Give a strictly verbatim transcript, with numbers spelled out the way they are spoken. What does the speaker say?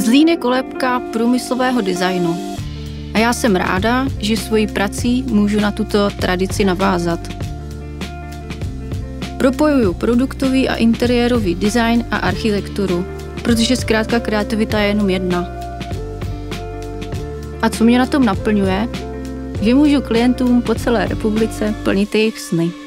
Zlín je kolébka průmyslového designu a já jsem ráda, že svojí prací můžu na tuto tradici navázat. Propojuju produktový a interiérový design a architekturu, protože zkrátka kreativita je jenom jedna. A co mě na tom naplňuje, že můžu klientům po celé republice plnit jejich sny.